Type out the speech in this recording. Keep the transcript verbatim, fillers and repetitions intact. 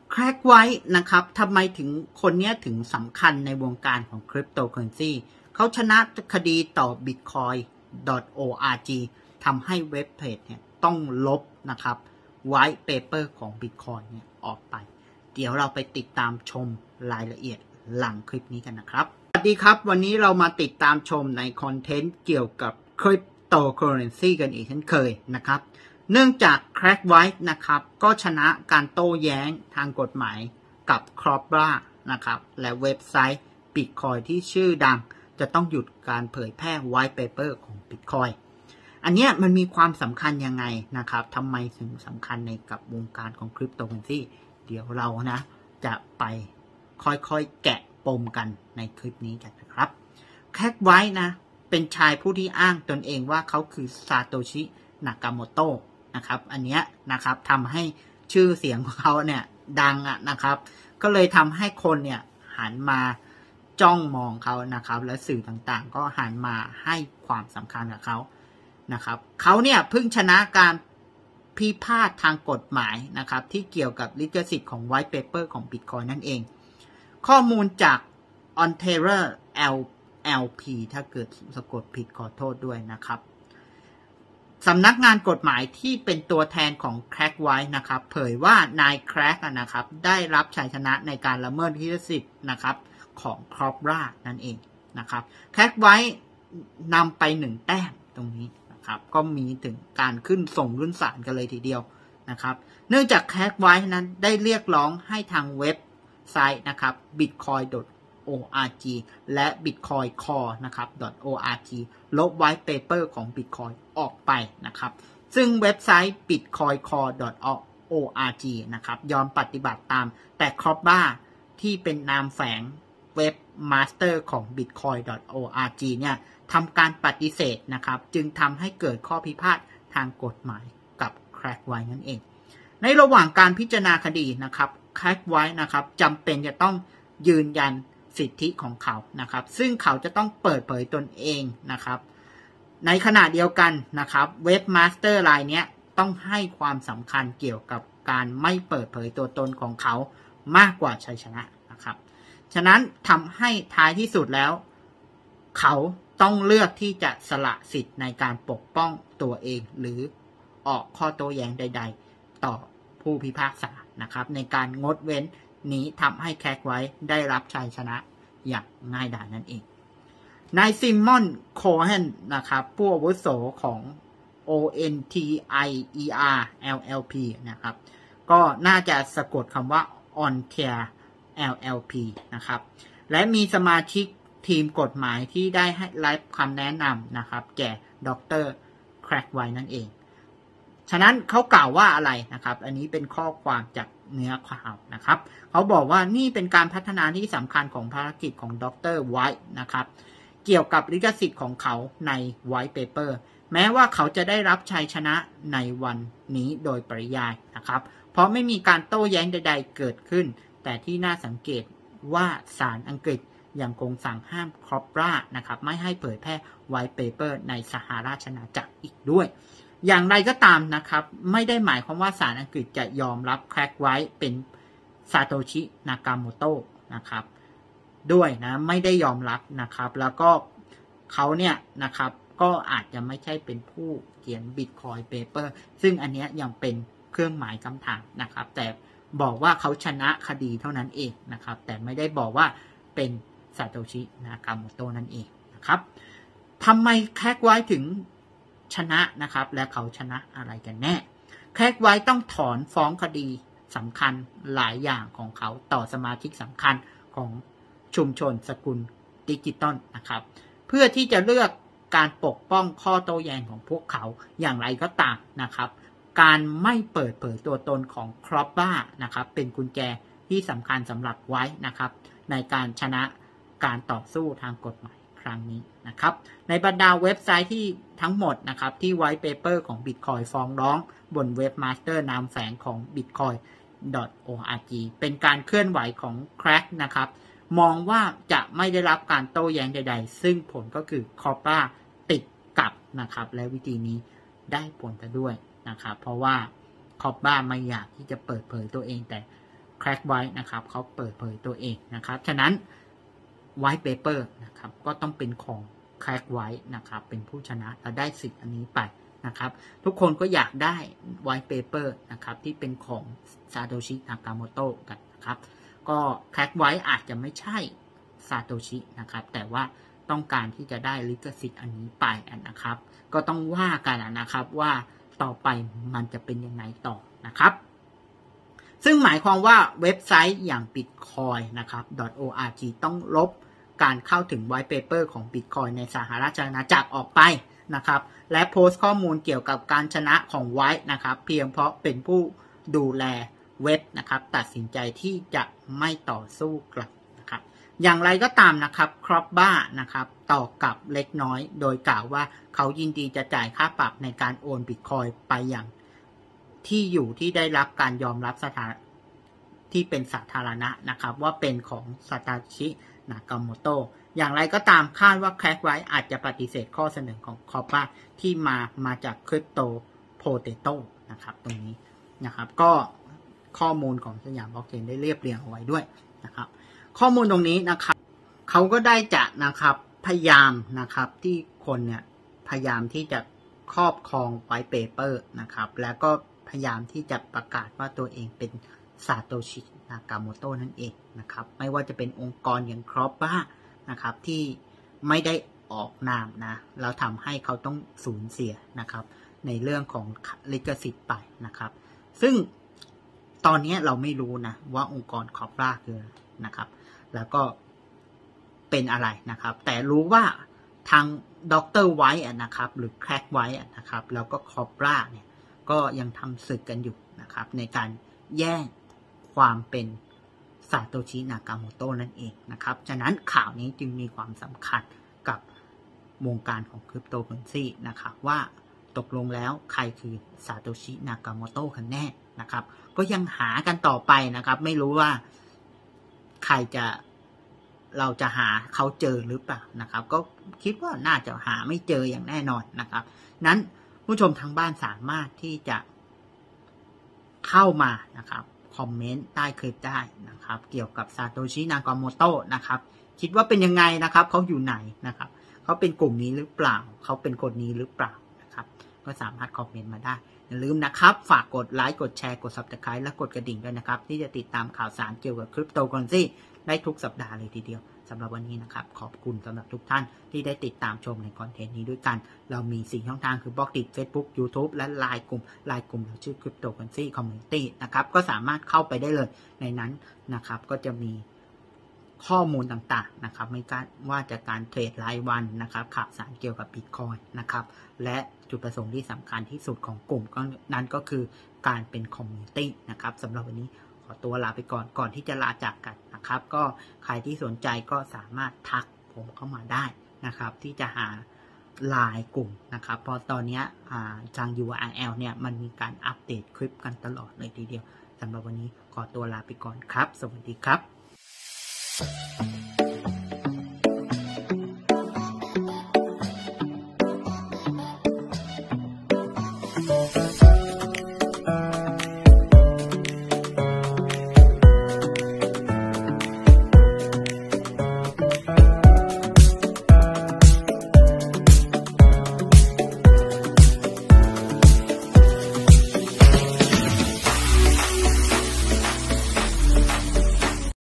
แคร็กไว้นะครับทำไมถึงคนนี้ถึงสำคัญในวงการของคริปโตเคอเรนซีเขาชนะคดีต่อ บิตคอยน์ ดอท โอ อาร์ จี ทำให้เว็บเพจเนี่ยต้องลบนะครับไวท์เปเปอร์ของ Bitcoin เนี่ยออกไปเดี๋ยวเราไปติดตามชมรายละเอียดหลังคลิปนี้กันนะครับสวัสดีครับวันนี้เรามาติดตามชมในคอนเทนต์เกี่ยวกับคริปโตเคอเรนซีกันอีกเช่นเคยนะครับเนื่องจากแคร็กไว้นะครับก็ชนะการโต้แย้งทางกฎหมายกับครอปรานะครับและเว็บไซต์ Bitcoin ที่ชื่อดังจะต้องหยุดการเผยแพร่ไวท์เปเปอร์ของ Bitcoin อันนี้มันมีความสำคัญยังไงนะครับทำไมถึงสำคัญในกับวงการของคริปโตเคอเรนซีเดี๋ยวเรานะจะไปค่อยๆแกะปมกันในคลิปนี้กันนะครับแคร็กไว้นะเป็นชายผู้ที่อ้างตนเองว่าเขาคือซาโตชิ นากาโมโตะนะครับอันนี้นะครับทำให้ชื่อเสียงของเขาเนี่ยดังอะนะครับก็เลยทำให้คนเนี่ยหันมาจ้องมองเขานะครับและสื่อต่างๆก็หันมาให้ความสำคัญกับเขานะครับเขาเนี่ยเพิ่งชนะการพิพาททางกฎหมายนะครับที่เกี่ยวกับลิขสิทธิ์ของ White Paper ของ Bitcoin นั่นเองข้อมูลจาก Ontario แอล พี ถ้าเกิดสะกดผิดขอโทษด้วยนะครับสำนักงานกฎหมายที่เป็นตัวแทนของแคร็กไว้นะครับเผยว่านายแคร็กนะครับได้รับชัยชนะในการละเมิดลิขสิทธิ์นะครับของครอปรานั่นเองนะครับแคร็กไว้นำไปหนึ่งแต้มตรงนี้นะครับก็มีถึงการขึ้นส่งขึ้นศาลกันเลยทีเดียวนะครับเนื่องจากแคร็กไว้นั้นได้เรียกร้องให้ทางเว็บไซต์นะครับ บิตคอยน์ ดอท โอ อาร์ จี และ บิตคอยน์ คอร์ นะครับ .โอ อาร์ จี ลบไวท์เปเปอร์ของ Bitcoin ออกไปนะครับซึ่งเว็บไซต์ บิตคอยน์ คอร์ ดอท โอ อาร์ จี นะครับยอมปฏิบัติตามแต่ครอปราที่เป็นนามแฝงเว็บมาสเตอร์ของ บิตคอยน์ ดอท โอ อาร์ จี เนี่ยทำการปฏิเสธนะครับจึงทำให้เกิดข้อพิพาททางกฎหมายกับแคร็กไว้นั่นเองในระหว่างการพิจารณาคดีนะครับแคร็กไว้นะครับจำเป็นจะต้องยืนยันสิทธิของเขานะครับซึ่งเขาจะต้องเปิดเผยตนเองนะครับในขณะเดียวกันนะครับเว็บมาสเตอร์รายนี้ต้องให้ความสำคัญเกี่ยวกับการไม่เปิดเผยตัวตนของเขามากกว่าชัยชนะนะครับฉะนั้นทำให้ท้ายที่สุดแล้วเขาต้องเลือกที่จะสละสิทธิ์ในการปกป้องตัวเองหรือออกข้อโต้แย้งใดๆต่อผู้พิพากษานะครับในการงดเว้นนี้ทำให้แคร็กไว้ได้รับชัยชนะอย่างง่ายดายนั่นเองนายซิมมอนโคเฮนนะครับผู้อาวุโสของ โอ เอ็น ที ไอ อี อาร์ แอล แอล พี นะครับก็น่าจะสะกดคำว่า Ontario แอล แอล พี นะครับและมีสมาชิกทีมกฎหมายที่ได้ให้รับคำแนะนำนะครับแก่ดร.แคร็กไว้นั่นเองฉะนั้นเขากล่าวว่าอะไรนะครับอันนี้เป็นข้อความจากเนื้อความนะครับเขาบอกว่านี่เป็นการพัฒนาที่สำคัญของภารกิจของดร.ไวท์นะครับเกี่ยวกับลิขสิทธิ์ของเขาใน White Paper แม้ว่าเขาจะได้รับชัยชนะในวันนี้โดยปริยายนะครับเพราะไม่มีการโต้แย้งใดๆเกิดขึ้นแต่ที่น่าสังเกตว่าศาลอังกฤษยังคงสั่งห้ามครอปรานะครับไม่ให้เผยแพร่ White Paper ในสหราชอาณาจักรอีกด้วยอย่างไรก็ตามนะครับไม่ได้หมายความว่าศาลอังกฤษจะยอมรับแคร็กไว้เป็นซาโตชิ นากาโมโตะนะครับด้วยนะไม่ได้ยอมรับนะครับแล้วก็เขาเนี่ยนะครับก็อาจจะไม่ใช่เป็นผู้เขียน Bitcoin Paper ซึ่งอันนี้ยังเป็นเครื่องหมายคำถามนะครับแต่บอกว่าเขาชนะคดีเท่านั้นเองนะครับแต่ไม่ได้บอกว่าเป็นซาโตชิ นากาโมโตะนั่นเองนะครับทำไมแคร็กไว้ถึงชนะนะครับและเขาชนะอะไรกันแน่แคร็กไว้ต้องถอนฟ้องคดีสำคัญหลายอย่างของเขาต่อสมาชิกสำคัญของชุมชนสกุลดิจิตอลนะครับเพื่อที่จะเลือกการปกป้องข้อโต้แย้งของพวกเขาอย่างไรก็ตามนะครับการไม่เปิดเผยตัวตนของครอปรานะครับเป็นกุญแจที่สำคัญสำหรับไว้นะครับในการชนะการต่อสู้ทางกฎหมายครั้งนี้นะครับในบรรดาเว็บไซต์ที่ทั้งหมดนะครับที่ White Paper ของ Bitcoin ฟ้องร้องบนเว็บมาสเตอร์นามแฝงของ บิตคอยน์ ดอท โอ อาร์ จี เป็นการเคลื่อนไหวของแคร็กนะครับมองว่าจะไม่ได้รับการโต้แย้งใดๆซึ่งผลก็คือครอปราติดกับนะครับและวิธีนี้ได้ผลกันด้วยนะครับเพราะว่าครอปราไม่อยากที่จะเปิดเผยตัวเองแต่แค Crack White นะครับเขาเปิดเผยตัวเองนะครับฉะนั้น White Paper นะครับก็ต้องเป็นของ Crack White นะครับเป็นผู้ชนะและได้สิทธิ์อันนี้ไปนะครับทุกคนก็อยากได้ White Paper นะครับที่เป็นของ Satoshi Nakamoto กันนะครับก็ Crack White อาจจะไม่ใช่ Satoshi นะครับแต่ว่าต้องการที่จะได้ลิขสิทธิ์อันนี้ไปนะครับก็ต้องว่ากันนะครับว่าต่อไปมันจะเป็นยังไงต่อนะครับซึ่งหมายความว่าเว็บไซต์อย่าง Bitcoin นะครับ .org ต้องลบการเข้าถึง White Paper ของ Bitcoin ในสหราชอาณาจักรออกไปนะครับและโพสต์ข้อมูลเกี่ยวกับการชนะของ White นะครับเพียงเพราะเป็นผู้ดูแลเว็บนะครับตัดสินใจที่จะไม่ต่อสู้กลับนะครับอย่างไรก็ตามนะครับครอปบ้านะครับต่อกลับเล็กน้อยโดยกล่าวว่าเขายินดีจะจ่ายค่าปรับในการโอน Bitcoin ไปอย่างที่อยู่ที่ได้รับการยอมรับสถานที่เป็นสาธารณะนะครับว่าเป็นของซาโตชิ นากาโมโตะอย่างไรก็ตามคาดว่าแคคไว้อาจจะปฏิเสธข้อเสนอของคอปป้าที่มามาจากคริปโตโพเตโต้นะครับตรงนี้นะครับก็ข้อมูลของสยามบล็อกเชนได้เรียบเรียงเอาไว้ด้วยนะครับข้อมูลตรงนี้นะครับเขาก็ได้จะนะครับพยายามนะครับที่คนเนี่ยพยายามที่จะครอบครองไวท์เปเปอร์นะครับแล้วก็พยายามที่จะประกาศว่าตัวเองเป็นซาโตชิ นากาโมโตะนั่นเองนะครับไม่ว่าจะเป็นองค์กรอย่างครอปบ้านะครับที่ไม่ได้ออกนามนะแล้วทำให้เขาต้องสูญเสียนะครับในเรื่องของลิขสิทธิ์ไปนะครับซึ่งตอนนี้เราไม่รู้นะว่าองค์กรครอปบ้าคือนะครับแล้วก็เป็นอะไรนะครับแต่รู้ว่าทางดรไวท์นะครับหรือแคร็กไวท์นะครับแล้วก็ครอปบ้าเนี่ยก็ยังทำศึกกันอยู่นะครับในการแย่งความเป็นซาโตชิ นากาโมโตะนั่นเองนะครับฉะนั้นข่าวนี้จึงมีความสำคัญกับวงการของคริปโตเคอเรนซีนะครับว่าตกลงแล้วใครคือซาโตชิ นากาโมโตะกันแน่นะครับก็ยังหากันต่อไปนะครับไม่รู้ว่าใครจะเราจะหาเขาเจอหรือเปล่านะครับก็คิดว่าน่าจะหาไม่เจออย่างแน่นอนนะครับนั้นผู้ชมทางบ้านสามารถที่จะเข้ามานะครับคอมเมนต์ใต้คลิปได้นะครับเกี่ยวกับซาโตชิ นากาโมโตะนะครับคิดว่าเป็นยังไงนะครับเขาอยู่ไหนนะครับเขาเป็นกลุ่มนี้หรือเปล่าเขาเป็นคนนี้หรือเปล่านะครับก็สามารถคอมเมนต์มาได้อย่าลืมนะครับฝากกดไลค์กดแชร์กด ซับสไครบ์ และกดกระดิ่งด้วยนะครับที่จะติดตามข่าวสารเกี่ยวกับคริปโตเคอเรนซีได้ทุกสัปดาห์เลยทีเดียวสำหรับวันนี้นะครับขอบคุณสำหรับทุกท่านที่ได้ติดตามชมในคอนเทนต์นี้ด้วยกันเรามีสี่ช่องทางคือบล็อกดิท Facebook YouTube และ ไลน์ กลุ่ม ไลน์ กลุ่มเราชื่อ Cryptocurrency Community นะครับก็สามารถเข้าไปได้เลยในนั้นนะครับก็จะมีข้อมูลต่างๆนะครับไม่ว่าจะการเทรดรายวันนะครับข่าวสารเกี่ยวกับ Bitcoin นะครับและจุดประสงค์ที่สำคัญที่สุดของกลุ่มก็นั้นก็คือการเป็น Community นะครับสำหรับวันนี้ขอตัวลาไปก่อนก่อนที่จะลาจากกันนะครับก็ใครที่สนใจก็สามารถทักผมเข้ามาได้นะครับที่จะหาไลน์กลุ่มนะครับเพราะตอนนี้ทาง ยู อาร์ แอล เนี่ยมันมีการอัปเดตคลิปกันตลอดเลยทีเดียวสำหรับวันนี้ขอตัวลาไปก่อนครับสวัสดีครับ